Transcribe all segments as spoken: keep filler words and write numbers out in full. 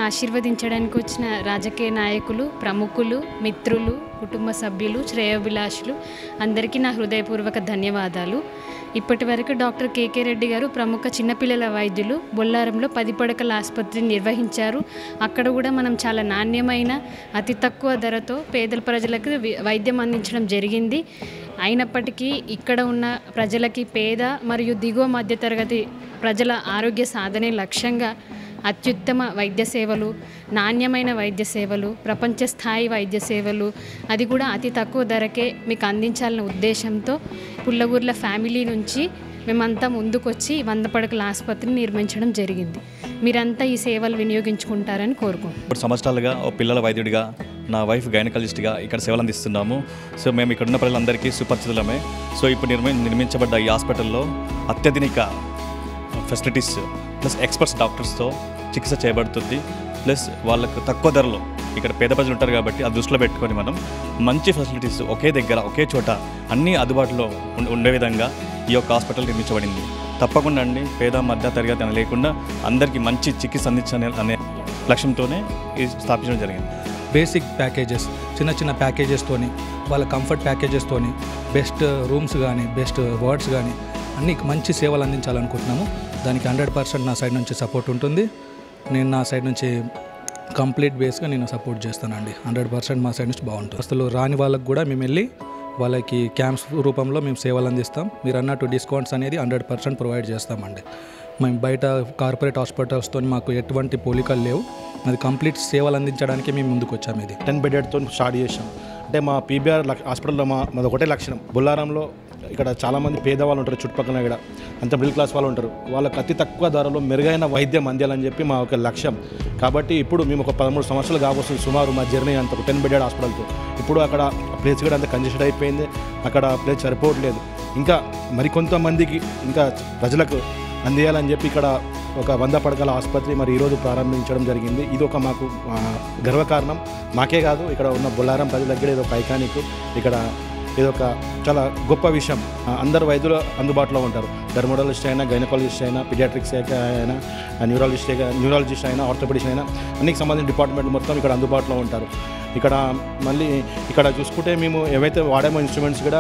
ఆశీర్వదించడానికి వచ్చిన రాజకీయ నాయకులు, ప్రముఖులు, మిత్రులు, కుటుంబ సభ్యులు, శ్రేయోభిలాషులు అందరికీ నా హృదయపూర్వక ధన్యవాదాలు. ఇప్పటి వరకు డాక్టర్ కేకే రెడ్డి గారు ప్రముఖ చిన్నపిల్లల వైద్యులు బొల్లారంలో పది పడకల ఆసుపత్రిని నిర్వహించారు. అక్కడ కూడా మనం చాలా నాణ్యమైన అతి తక్కువ ధరతో పేదల ప్రజలకు వైద్యం అందించడం జరిగింది. అయినప్పటికీ ఇక్కడ ఉన్న ప్రజలకి పేద మరియు దిగువ మధ్యతరగతి ప్రజల ఆరోగ్య సాధనే లక్ష్యంగా అత్యుత్తమ వైద్య సేవలు, నాణ్యమైన వైద్య సేవలు, ప్రపంచ స్థాయి వైద్య సేవలు, అది కూడా అతి తక్కువ ధరకే మీకు అందించాలనే ఉద్దేశంతో పుల్లగూర్ల ఫ్యామిలీ నుంచి మేమంతా ముందుకొచ్చి వంద పడకల ఆసుపత్రిని నిర్మించడం జరిగింది. మీరంతా ఈ సేవలు వినియోగించుకుంటారని కోరుకుంటున్నాం. ఇప్పుడు సంవత్సరాలుగా ఓ పిల్లల వైద్యుడిగా, నా వైఫ్ గైనకాలజిస్ట్గా ఇక్కడ సేవలు అందిస్తున్నాము. సో మేము ఇక్కడ ఉన్న ప్రజలందరికీ సుపరిచితులమే. సో ఇప్పుడు నిర్మి నిర్మించబడ్డ ఈ హాస్పిటల్లో అత్యాధునిక ఫెసిలిటీస్ ప్లస్ ఎక్స్పర్ట్స్ డాక్టర్స్తో చికిత్స చేయబడుతుంది. ప్లస్ వాళ్ళకు తక్కువ ధరలో, ఇక్కడ పేద ప్రజలు ఉంటారు కాబట్టి అది దృష్టిలో పెట్టుకొని మనం మంచి ఫెసిలిటీస్ ఒకే దగ్గర ఒకే చోట అన్నీ అందుబాటులో ఉండే విధంగా ఈ యొక్క హాస్పిటల్ నిర్మించబడింది. తప్పకుండా అండి పేద మధ్య తరగతి అని లేకుండా అందరికీ మంచి చికిత్స అందించాలి అనే లక్ష్యంతోనే ఇది స్థాపించడం జరిగింది. బేసిక్ ప్యాకేజెస్, చిన్న చిన్న ప్యాకేజెస్తోని, వాళ్ళ కంఫర్ట్ ప్యాకేజెస్తోని బెస్ట్ రూమ్స్ కానీ బెస్ట్ వార్డ్స్ కానీ అన్ని మంచి సేవలు అందించాలనుకుంటున్నాము. దానికి హండ్రెడ్ పర్సెంట్ నా సైడ్ నుంచి సపోర్ట్ ఉంటుంది. నేను నా సైడ్ నుంచి కంప్లీట్ బేస్గా నేను సపోర్ట్ చేస్తానండి. హండ్రెడ్ పర్సెంట్ మా సైడ్ నుంచి బాగుంటుంది. అసలు రాని వాళ్ళకు కూడా మేము వెళ్ళి వాళ్ళకి క్యాంప్స్ రూపంలో మేము సేవలు అందిస్తాం. మీరు అన్నట్టు డిస్కౌంట్స్ అనేది హండ్రెడ్ పర్సెంట్ ప్రొవైడ్ చేస్తామండి. మేము బయట కార్పొరేట్ హాస్పిటల్స్తో మాకు ఎటువంటి పోలికలు లేవు. అది కంప్లీట్ సేవలు అందించడానికి మేము ముందుకు వచ్చాము. ఇది టెన్ బెడెడ్తో స్టార్ట్ చేసాం. అంటే మా పీబీఆర్ హాస్పిటల్లో మా మాది ఒకటే లక్షణం. బొల్లారంలో ఇక్కడ చాలామంది పేదవాళ్ళు ఉంటారు, చుట్టుపక్కల ఇక్కడ అంత మిడిల్ క్లాస్ వాళ్ళు ఉంటారు. వాళ్ళకి అతి తక్కువ ధరలో మెరుగైన వైద్యం అందాలని చెప్పి మా ఒక లక్ష్యం. కాబట్టి ఇప్పుడు మేము ఒక పదమూడు సంవత్సరాలు కావస్తుంది సుమారు మా జర్నీ అంత టెన్ బెడెడ్ హాస్పిటల్తో. ఇప్పుడు అక్కడ ప్లేస్ కూడా అంత కంజెస్టెడ్ అయిపోయింది, అక్కడ ప్లేస్ సరిపోవట్లేదు. ఇంకా మరికొంతమందికి ఇంకా ప్రజలకు అందియాలని చెప్పి ఇక్కడ ఒక వంద పడకల ఆసుపత్రి మరి ఈరోజు ప్రారంభించడం జరిగింది. ఇది ఒక మాకు గర్వకారణం. మాకే కాదు, ఇక్కడ ఉన్న బొల్లారం ప్రజలకు కూడా ఇది ఒక ఐకానిక్. ఇక్కడ ఇది ఒక చాలా గొప్ప విషయం. అందరు వైద్యులు అందుబాటులో ఉంటారు. డెర్మటాలజిస్ట్ అయినా, గైనకాలజిస్ట్ అయినా, పీడియాట్రిక్స్ అయినా, న్యూరాలజిస్ట్ న్యూరాలజిస్ట్ అయినా, ఆర్థోపెడిస్ట్ అయినా అన్నికి సంబంధించిన డిపార్ట్మెంట్ మొత్తం ఇక్కడ అందుబాటులో ఉంటారు. ఇక్కడ మళ్ళీ ఇక్కడ చూసుకుంటే మేము ఏవైతే వాడామో ఇన్స్ట్రుమెంట్స్ కూడా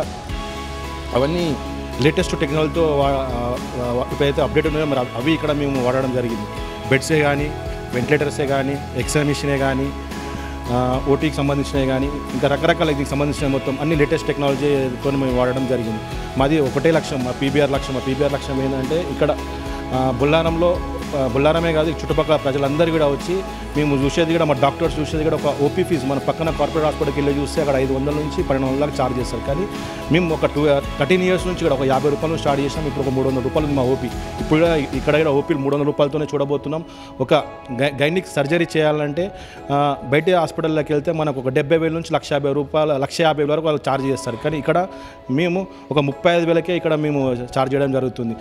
అవన్నీ లేటెస్ట్ టెక్నాలజీతో ఇప్పుడైతే అప్డేట్ ఉన్నాయో మరి అవి ఇక్కడ మేము వాడడం జరిగింది. బెడ్సే కానీ, వెంటిలేటర్సే కానీ, ఎక్స్రే మిషనే కానీ, ఓటీకి సంబంధించినవి కానీ, ఇంకా రకరకాల దీనికి సంబంధించిన మొత్తం అన్ని లేటెస్ట్ టెక్నాలజీతో మేము వాడడం జరిగింది. మాది ఒకటే లక్ష్యం, మా పీబీఆర్ లక్ష్యం. మా పీబీఆర్ లక్ష్యం ఏంటంటే ఇక్కడ బొల్లారంలో బొల్లారమే కాదు చుట్టుపక్కల ప్రజలందరూ కూడా వచ్చి మేము చూసేది కూడా మా డాక్టర్స్ చూసేది కూడా ఒక ఓపీ ఫీజు మన పక్కన కార్పొరేట్ హాస్పిటల్కి వెళ్ళి చూస్తే అక్కడ ఐదు వందల నుంచి పన్నెండు వందలకు ఛార్జ్ చేస్తారు. కానీ మేము ఒక టూ థర్టీన్ ఇయర్స్ నుంచి కూడా ఒక యాభై రూపాయలు స్టార్ట్ చేసాం. ఇప్పుడు ఒక మూడు వందల రూపాయలు మా ఓపీ. ఇప్పుడు కూడా ఇక్కడ కూడా ఓపీలు మూడు వందల రూపాయలతోనే చూడబోతున్నాం. ఒక గై గైనిక్ సర్జరీ చేయాలంటే బయట హాస్పిటల్లోకి వెళ్తే మనకు ఒక డెబ్బై వేల నుంచి లక్ష యాభై రూపాయలు లక్ష యాభై వరకు వాళ్ళు ఛార్జ్ చేస్తారు. కానీ ఇక్కడ మేము ఒక ముప్పై ఐదు వేలకే ఇక్కడ మేము ఛార్జ్ చేయడం జరుగుతుంది.